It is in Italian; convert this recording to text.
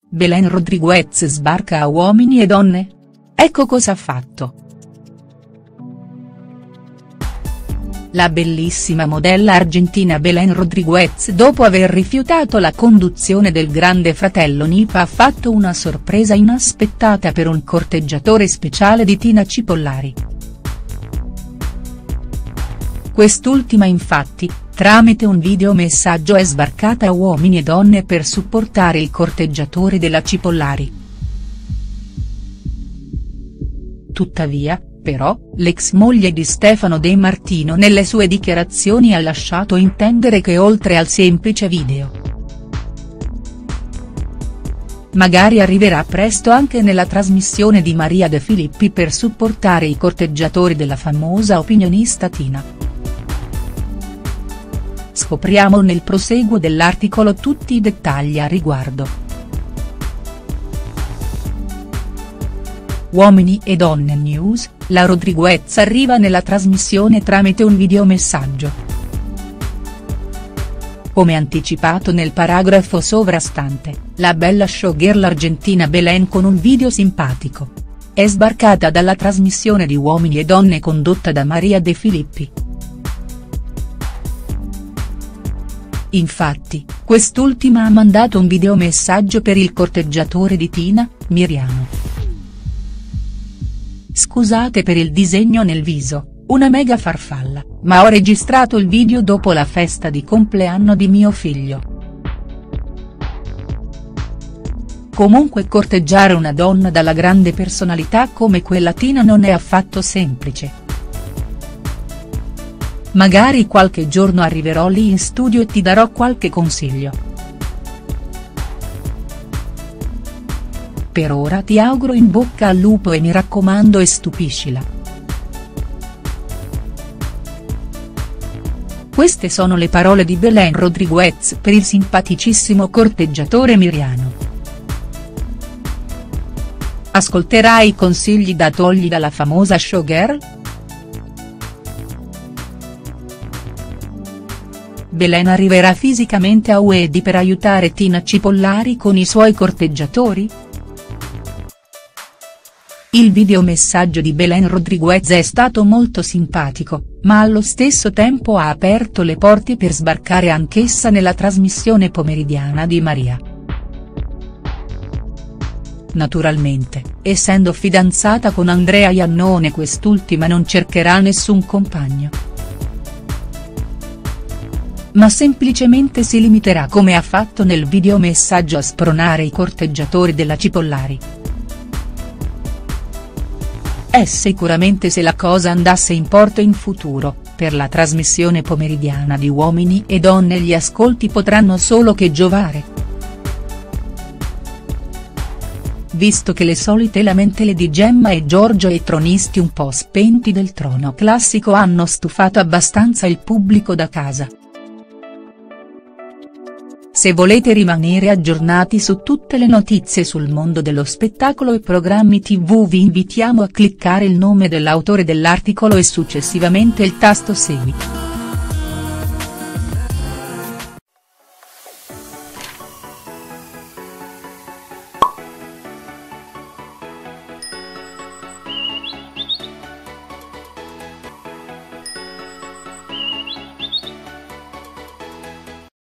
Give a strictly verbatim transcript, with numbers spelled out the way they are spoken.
Belén Rodríguez sbarca a Uomini e Donne? Ecco cosa ha fatto. La bellissima modella argentina Belén Rodríguez, dopo aver rifiutato la conduzione del Grande Fratello Nipa, ha fatto una sorpresa inaspettata per un corteggiatore speciale di Tina Cipollari. Quest'ultima infatti, tramite un videomessaggio è sbarcata a Uomini e Donne per supportare il corteggiatore della Cipollari. Tuttavia, però, l'ex moglie di Stefano De Martino nelle sue dichiarazioni ha lasciato intendere che oltre al semplice video, magari arriverà presto anche nella trasmissione di Maria De Filippi per supportare i corteggiatori della famosa opinionista Tina. Scopriamo nel proseguo dell'articolo tutti i dettagli a riguardo. Uomini e Donne News, la Rodríguez arriva nella trasmissione tramite un videomessaggio. Come anticipato nel paragrafo sovrastante, la bella showgirl argentina Belén, con un video simpatico, è sbarcata dalla trasmissione di Uomini e Donne condotta da Maria De Filippi. Infatti, quest'ultima ha mandato un videomessaggio per il corteggiatore di Tina, Miriano. Scusate per il disegno nel viso, una mega farfalla, ma ho registrato il video dopo la festa di compleanno di mio figlio. Comunque corteggiare una donna dalla grande personalità come quella Tina non è affatto semplice. Magari qualche giorno arriverò lì in studio e ti darò qualche consiglio. Per ora ti auguro in bocca al lupo e mi raccomando e stupiscila. Queste sono le parole di Belén Rodríguez per il simpaticissimo corteggiatore Miriano. Ascolterai i consigli da togli dalla famosa showgirl? Belén arriverà fisicamente a Uedi per aiutare Tina Cipollari con i suoi corteggiatori?. Il videomessaggio di Belén Rodríguez è stato molto simpatico, ma allo stesso tempo ha aperto le porte per sbarcare anch'essa nella trasmissione pomeridiana di Maria. Naturalmente, essendo fidanzata con Andrea Iannone, quest'ultima non cercherà nessun compagno, ma semplicemente si limiterà, come ha fatto nel videomessaggio, a spronare i corteggiatori della Cipollari. E sicuramente, se la cosa andasse in porto in futuro, per la trasmissione pomeridiana di Uomini e Donne gli ascolti potranno solo che giovare. Visto che le solite lamentele di Gemma e Giorgio e i tronisti un po' spenti del trono classico hanno stufato abbastanza il pubblico da casa. Se volete rimanere aggiornati su tutte le notizie sul mondo dello spettacolo e programmi tivù, vi invitiamo a cliccare il nome dell'autore dell'articolo e successivamente il tasto Segui.